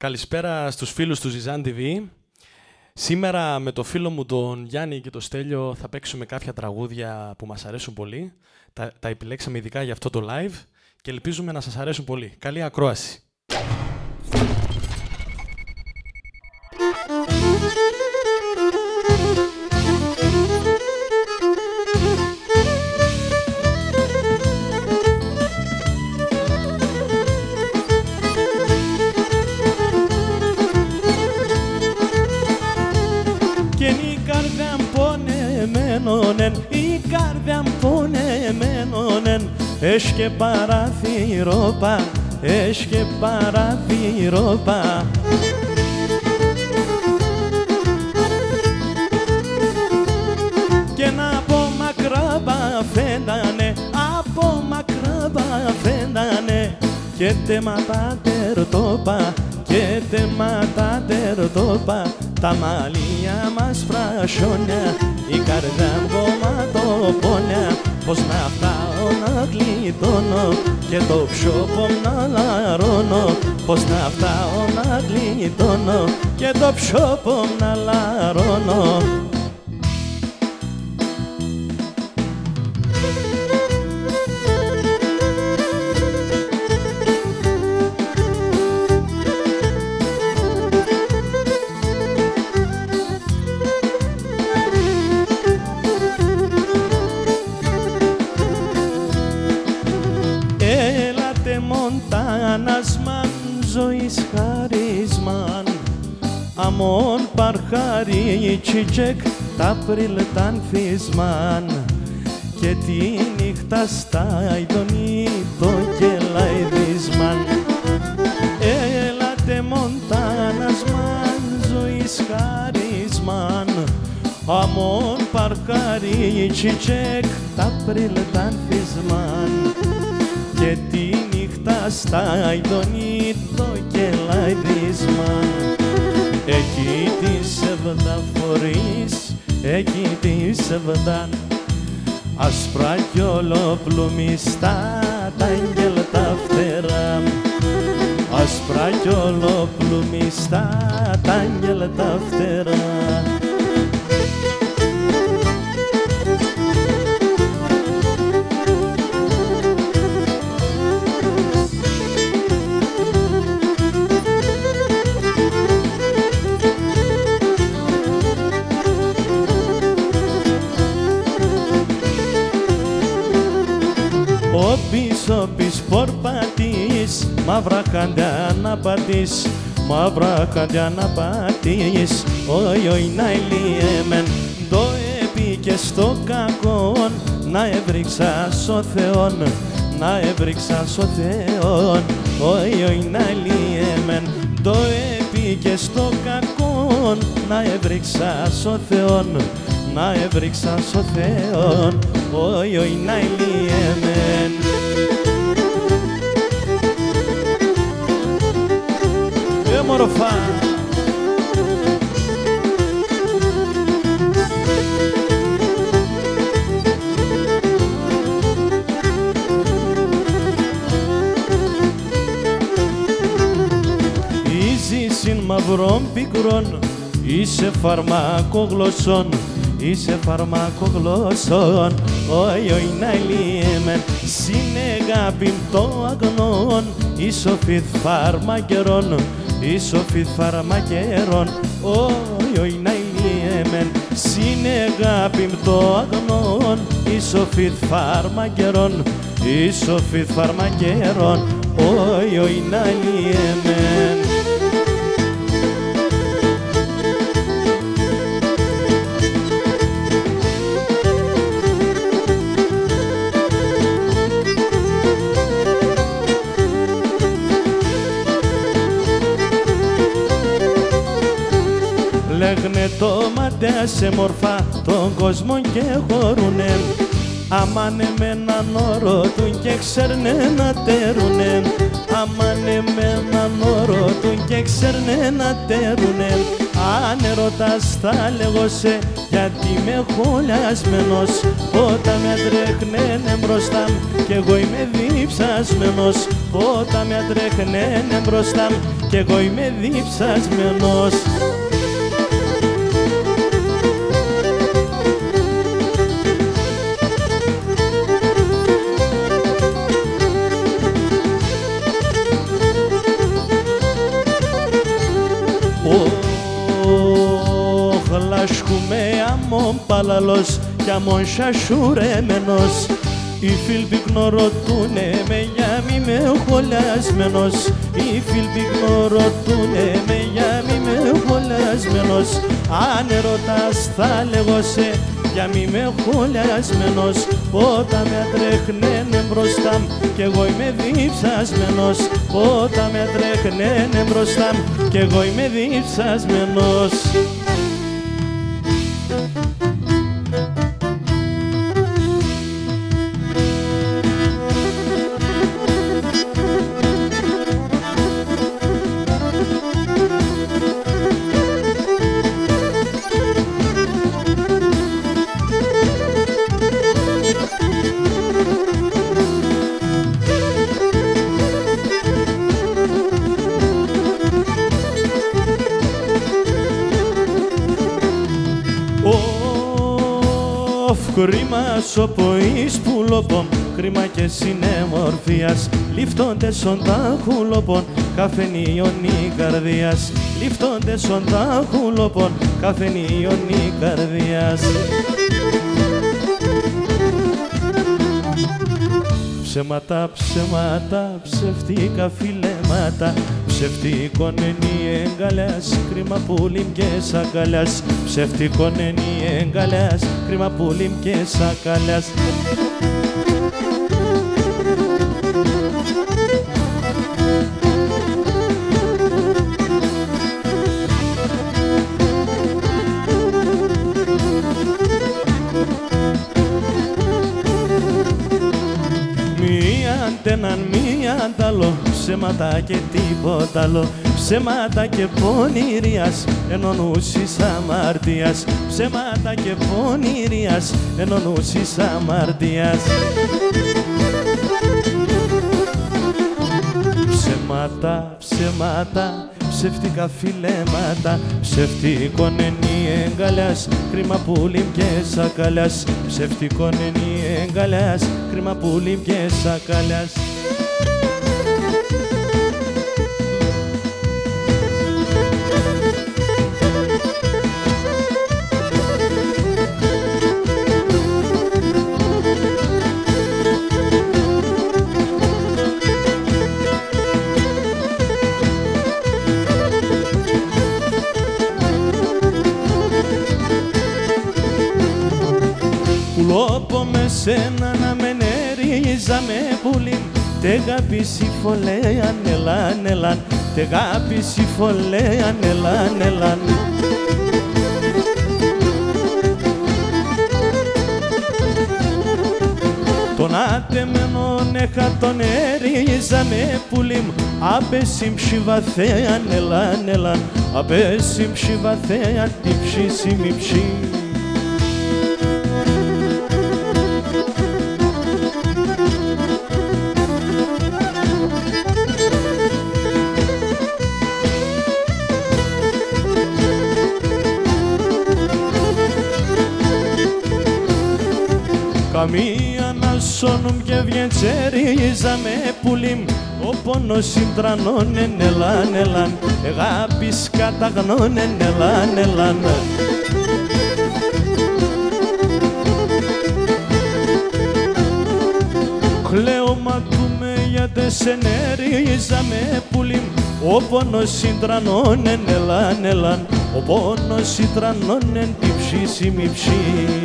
Καλησπέρα στους φίλους του Zizan TV. Σήμερα με το φίλο μου τον Γιάννη και το Στέλιο θα παίξουμε κάποια τραγούδια που μας αρέσουν πολύ. Τα επιλέξαμε ειδικά για αυτό το live και ελπίζουμε να σας αρέσουν πολύ. Καλή ακρόαση! Η καρδιά πονεμένον έχει και παραθυρόπα, έχει και παραθυρόπα. Και να από μακρά παφέντανε, από μακρά παφέντανε και τέματα τερτόπα, και τέματα τερτόπα. Τα μαλλιά μας φρασιόνια, η καρδιά μπωματοπόνια. Πώς να φτάω να γλιτώνω και το ψώπο να λαρώνω. Πώς να φτάω να γλιτώνω και το ψώπο να λαρώνω. Μοντάνασμαν ζωής χαρίσμαν, αμόν παρχαρί τσιτσεκ τα πριλταν φυσμαν. Και τη νύχτα στα ειδονή το γελαϊδισμαν. Έλατε μοντάνασμαν ζωής χαρίσμαν, αμόν παρχαρί τσιτσεκ τα πριλταν φυσμαν. Και τη νύχτα στα ειδονή το γελαϊδισμαν. Εκεί τη σεβδα φορείς, εκεί τη σεβδαν, άσπρα κι ολοπλουμιστά τα αγγέλ τα φτερά. Άσπρα κι ολοπλουμιστά τα αγγέλ τα φτερά. Ο πίσω πορπατής, μαύρα χαντιά να πατείς, μαύρα χαντιά να πατείς. Όι, όι, να ηλιέμεν, το έπικε στο κακόν, να έβριξα στο Θεόν, να έβριξα στο Θεόν. Όι, όι, να ηλιέμεν, το έπικε στο κακόν, να έβριξα στο Θεόν, να έβριξα στο Θεόν. Όι, όι, να ηλιέμεν. Μορφά. Είσαι συν μαυρών πικρών, είσαι φαρμακογλωσσών, είσαι φαρμακογλωσσών. Όι, όι, να ηλιέμεν, συνεγάπην το αγνών, είσαι οφιθ φαρμακερών, είσαι οφιθ φαρμακερών. Όι, όι, να ηλιέμεν, συνεγάπην το αγνών, είσαι οφιθ φαρμακερών, είσαι οφιθ φαρμακερών. Όι, όι, να ηλιέμεν. Λέγνε το μαντέα σε μορφά των κόσμων και χωρουνε. Αμάνε με έναν όρο του και ξέρνε να τερουνε. Αμάνε με έναν όρο του και ξέρνε να τερουνε. Αν ερωτάς θα λέγω σε γιατί είμαι χωλιασμένος. Όταν με τρέχνene μπροστά κι εγώ είμαι διψασμένος. Όταν με τρέχνene μπροστά κι εγώ είμαι διψασμένος. Λάσκουμε αμόν παλαλός κι αμόν σασουρεμένος. Οι φίλοι πυκνοροτούνε με για μη με χολιασμένος. Οι φίλοι πυκνοροτούνε με για μη με χολιασμένος. Αν ερωτάς θα λέγω σε για μη με χολιασμένος. Όταν με τρέχνene μπροστά κι εγώ είμαι διψασμένος. Όταν με τρέχνene μπροστά κι εγώ είμαι διψασμένος. Κρίμα σοποής πουλοπών, κρίμα και συνέμορφιας, λιφτώντες οντάχουλοπών, καφενίωνη καρδίας, λιφτώντες οντάχουλοπών, καφενίωνη καρδίας. Ψέματα, ψέματα, ψευτικά φιλέματα, ψευτικόν ενή εγκαλιάς, κρίμα πουλιμ και σακαλιάς. Ψευτικόν ενή εγκαλιάς, κρίμα πουλιμ και σακαλιάς. Έναν μη ανταλό, ψέματα και τίποτα άλλο, ψέματα και πονηρίας, ενώνουσης αμαρτίας, ψέματα και πονηρίας, ενώνουσης αμαρτίας. Ψέματα, ψέματα, ψευτικά φιλέματα, ψευτικόν ενή εγκαλιάς, κρίμα πουλιμ και σακαλιάς. Ψευτικόν ενή εγκαλιάς, κρίμα πουλιμ και σακαλιάς. Πουλόπο με σένα να με νερίζαμε πουλί, τεγάπηση φωλέαν ελάν ελάν, τεγάπηση φωλέαν ελάν ελάν. Τον άτεμενον έχα τον ερίζαμε πουλί μου, απέσιμ ψιβαθέαν ελάν ελάν, απέσιμ ψιβαθέαν τυψίσιμ υψί. Καμία να σώνουν και βιεντσερίζαμε πουλίμ, ο πόνος συντρανώνεν ελάν ελάν, αγάπης καταγνώνεν ελάν ελάν. Κλαίωμα του με γιατί σε νερίζαμε πουλίμ, ο πόνος συντρανώνεν ελάν ελάν, ο πόνος συντρανώνεν τυψίσιμ υψί.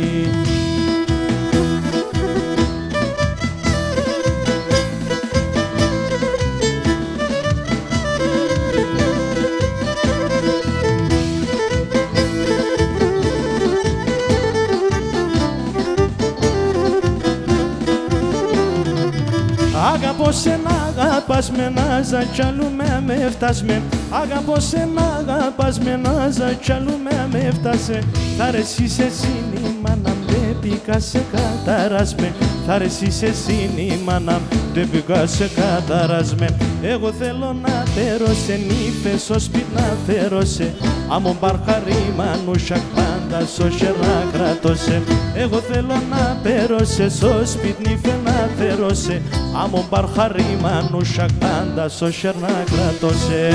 Αγαπώ σένα, αγαπάς με να ζατσαλούμε με φτάσμε. Αγαπώ σένα, αγαπάς με να ζατσαλούμε με φτάσε. Θα αρέσεις εσύ η μάνα με πήκα σε καταράσμε. Θα αρέσεις εσύ η μάνα χτυπικά σε καταρασμέ. Εγώ θέλω να τέρωσε νύφες στο σπίτι να φέρωσε, άμον παρχαρήμα νουσακ πάντα στο χερά κρατώσε. Εγώ θέλω να τέρωσε στο σπίτι νύφε να φέρωσε, άμον παρχαρήμα νουσακ πάντα στο χερά κρατώσε.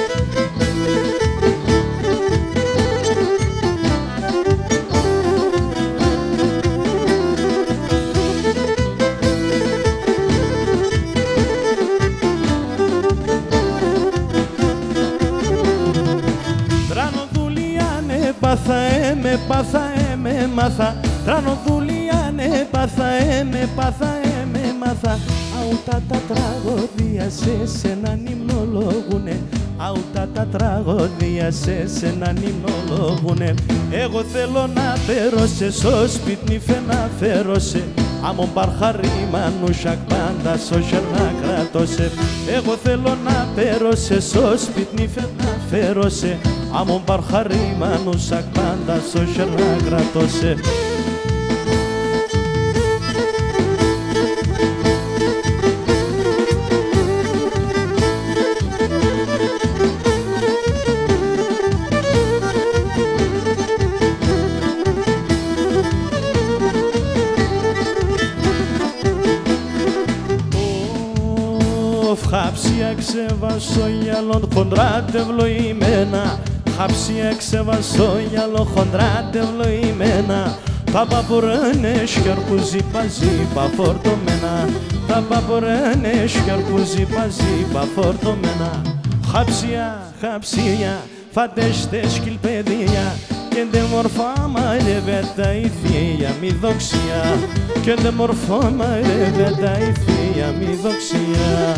Πάθα με μάθα, τρανοδουλιάνε, πάθα με μάθα. Αούτα τα τραγωδία σε έναν υμνολογούνε, αούτα τα τραγωδία σε έναν υμνολογούνε. Εγώ θέλω να φέρωσε στο σπίτι νύφε να φέρωσε, άμον παρχαρήμα νουσακ πάντα στο χερνά κρατώσε. Εγώ θέλω να φέρωσε στο σπίτι νύφε να φέρωσε, άμον παρχαρήμα νουσακ πάντα στο χερνά κρατώσε. Χάψια ξεβασό γυαλόν χοντρά τευλοημένα, χάψια ξεβασό γυαλό χοντρά τευλοημένα. Τα παπουρένες κι αρκούζιπα ζήπα φορτωμένα, τα παπουρένες κι αρκούζιπα ζήπα φορτωμένα. Χάψια, φαντέστες κυλπαιδία, και ντε μορφά μαρεύεται η θεία μη δοξία, και ντε μορφά μαρεύεται η θεία μη δοξία.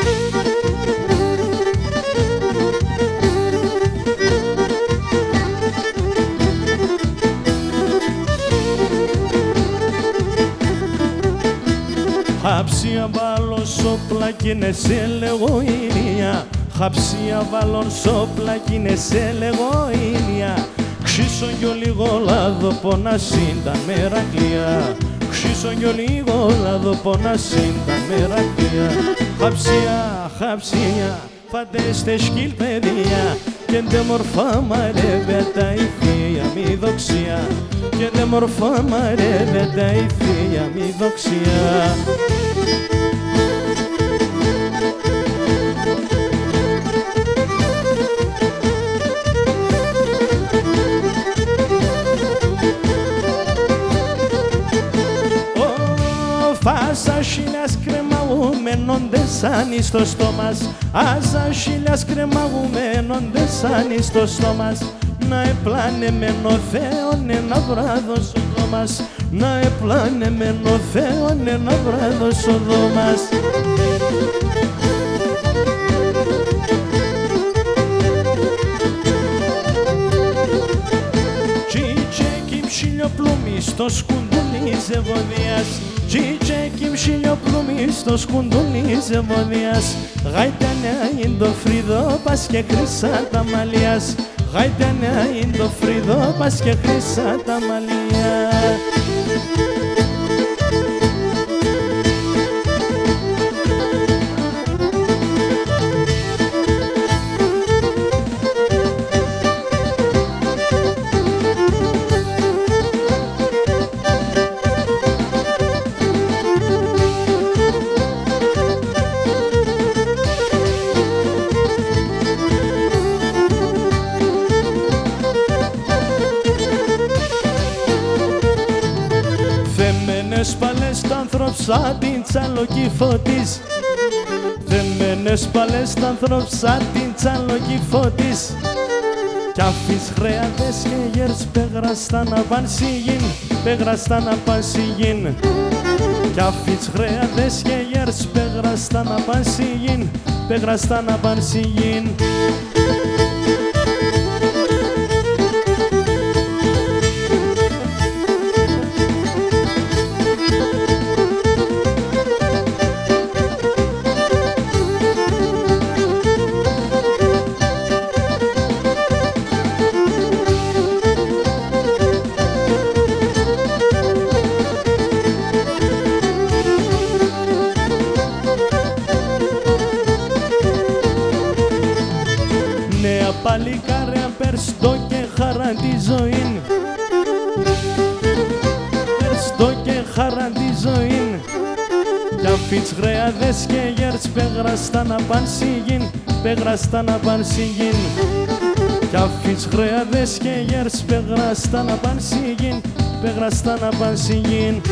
Χάψια βάλω σόπλα κι είναι σε λεγοήλια, χάψια βάλω σόπλα κι είναι σε λεγοήλια. Ξύσω κι ο λίγο λάδο πόνα σύντα μερακλία, ξύσω κι ο λίγο λάδο πόνα σύντα μερακλία. Χάψια, φαντέστες κυλπαιδία, και ντε μορφά μαρεύεται η θεία μη δοξία, και ντε μορφά μαρεύεται η θεία μη δοξία. Φάσα χίλιας κρεμαγουμένοντες σαν στο στόμας, άσα χίλιας κρεμαγουμένοντες σαν στο στόμας. Να επλάνε μεν ο Θεόν ένα βράδος ο δόμας, να επλάνε μεν ο Θεόν ένα βράδος ο δόμας. Τσίτσεκι ψιλιοπλούμι στο σκουντούνι ζεβωδίας, τσίτσεκι ψιλιοπλούμι στο σκουντούνι ζεβωδίας. Γαϊτανέα είναι το φρύδο πας και χρυσά τα μαλλιάς, γαϊτανέα είναι το φρύδο πας και χρυσά τα μαλλιά. Θεμένες παλές τ' άνθρωπο σαν την τσαλοκύφο της, θεμένες παλές τ' άνθρωπο σαν την τσαλοκύφο της. Κι αφείς χρέατες και γέρς πεγραστά να παν σιγήν, πεγραστά να παν σιγήν. Κι αφείς χρέατες και γέρς πεγραστά να παν σιγήν, πεγραστά να παν σιγήν. παλικάρια περστό και χαρά τη ζωήν, περστό και χαρά τη ζωήν. Κι αφήνς χρεάδες και γέρς πεγραστά να παν σιγήν, πεγραστά να παν σιγήν. Κι αφήνς χρεάδες και γέρς πεγραστά να παν σιγήν, πεγραστά να παν σιγήν.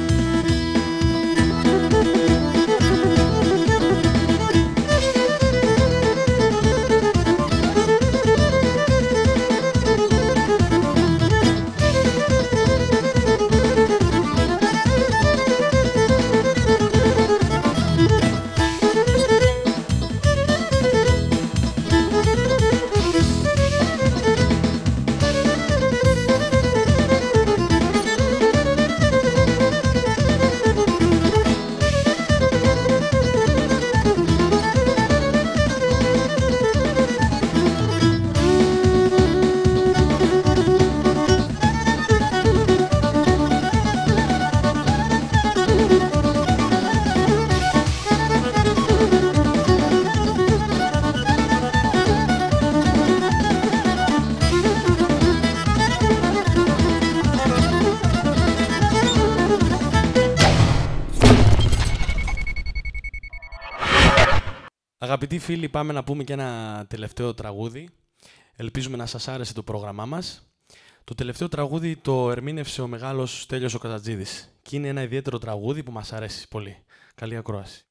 Αγαπητοί φίλοι, πάμε να πούμε και ένα τελευταίο τραγούδι. Ελπίζουμε να σας άρεσε το πρόγραμμά μας. Το τελευταίο τραγούδι το ερμήνευσε ο μεγάλος Στέλιος ο Καζατζίδης και είναι ένα ιδιαίτερο τραγούδι που μας αρέσει πολύ. Καλή ακρόαση.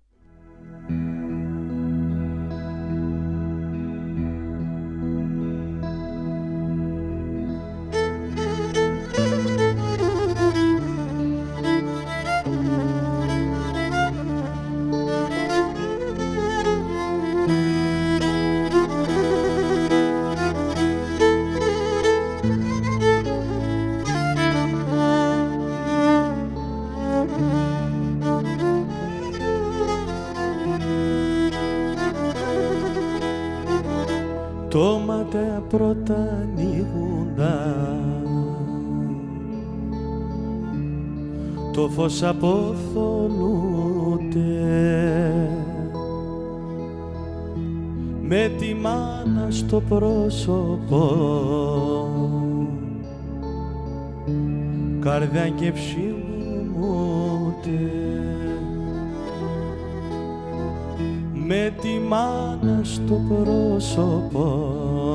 Το μάτα πρώτα ανοίγουντα, το φως αποθολούται, με τη μάνα στο πρόσωπο, καρδιά και ψιλομούται. Με τη μάνα στο πρόσωπο,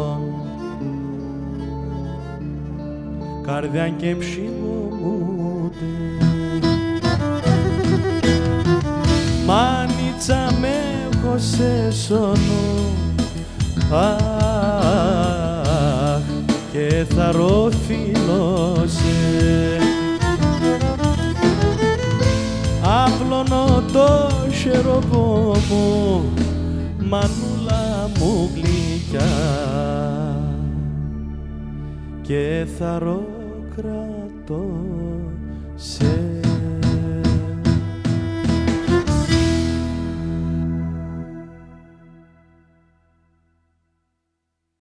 καρδιά και ψιλομούται. Μάνιτσα με έχω σε σώνω, αχ, και θα ροφιλώσαι. Απλώνω το χεροπό μου, μανούλα μου γλυκιά, και θα ροκρατώ σε